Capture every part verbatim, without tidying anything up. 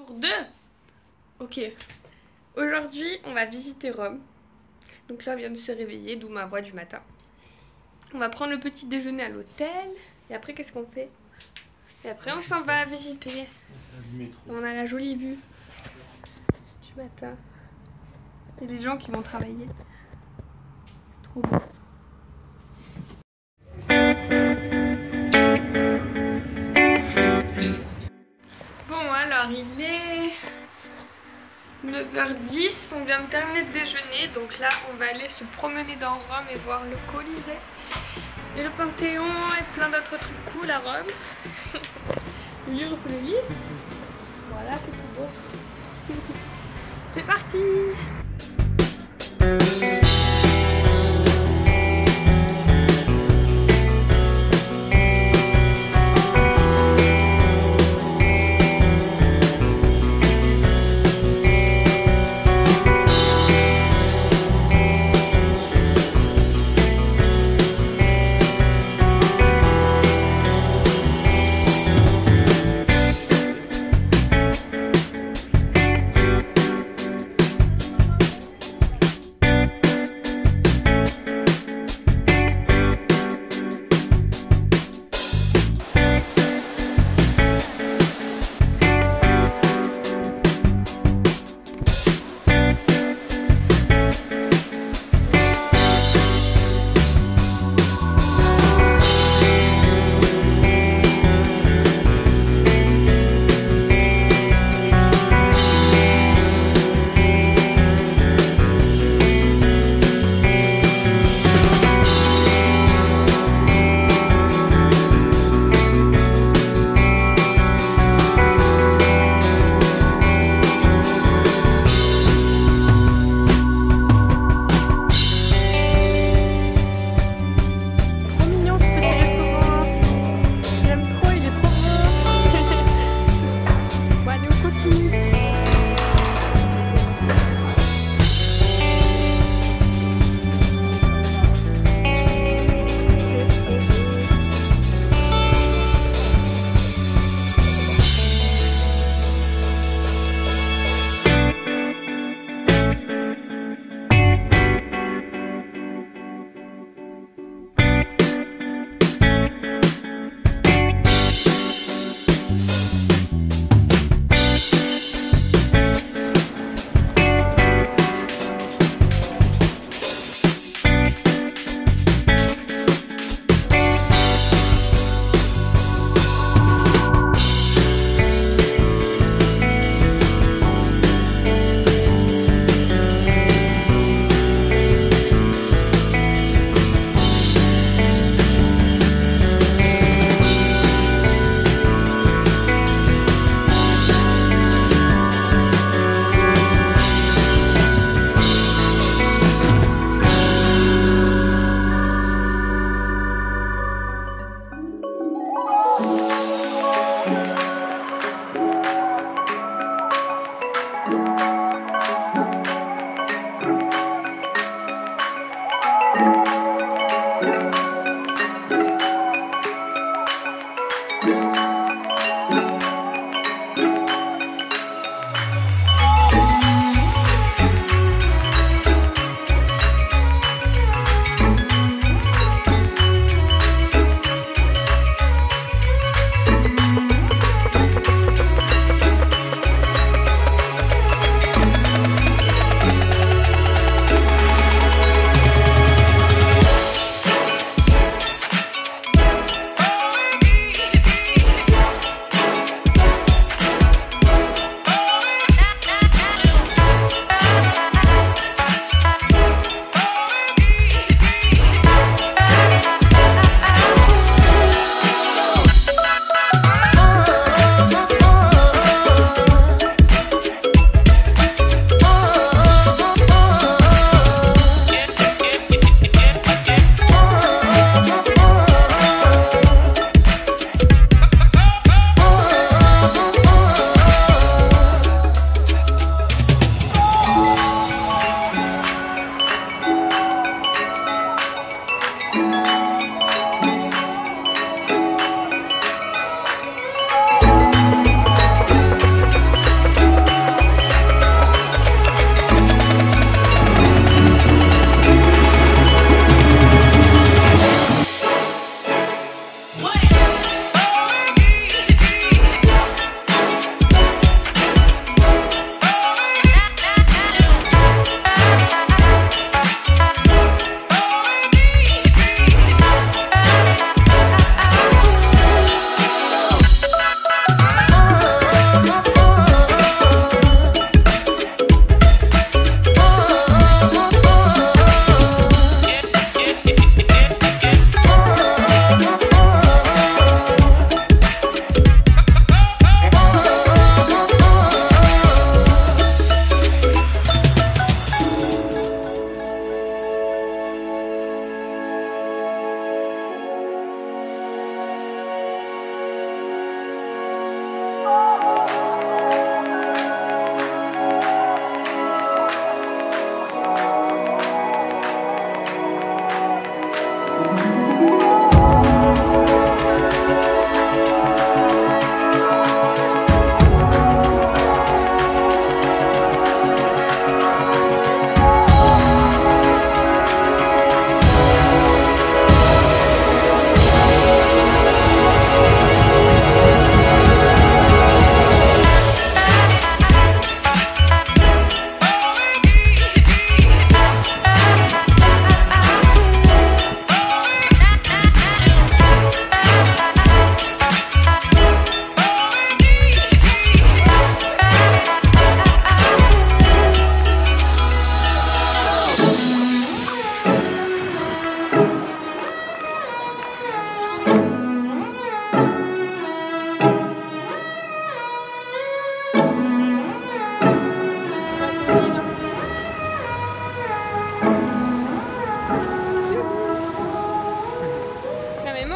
Jour deux. Ok. Aujourd'hui, on va visiter Rome. Donc là, on vient de se réveiller, d'où ma voix du matin. On va prendre le petit déjeuner à l'hôtel. Et après, qu'est-ce qu'on fait? Et après, on s'en va visiter. On a la jolie vue du matin. Et les gens qui vont travailler. Trop beau. Bon, alors, il est neuf heures dix, on vient de terminer de déjeuner, donc là on va aller se promener dans Rome et voir le Colisée et le Panthéon et plein d'autres trucs cool à Rome. Lire le livre. Voilà, c'est tout beau. C'est parti.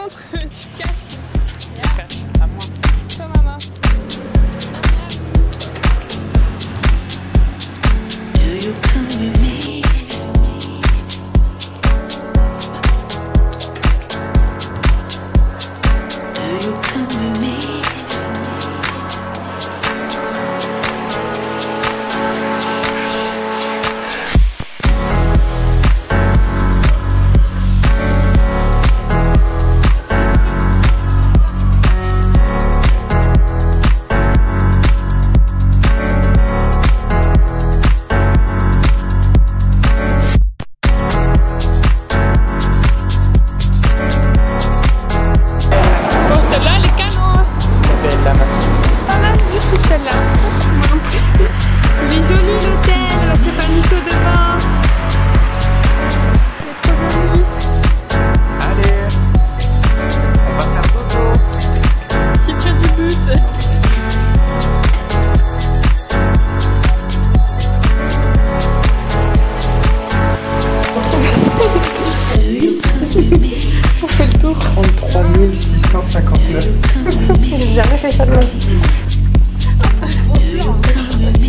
montre, tu caches. À moi. Toi, maman. Do you come with me? Do you come with me? On fait le tour. trente-trois mille six cent cinquante-neuf. J'ai jamais fait ça de ma vie.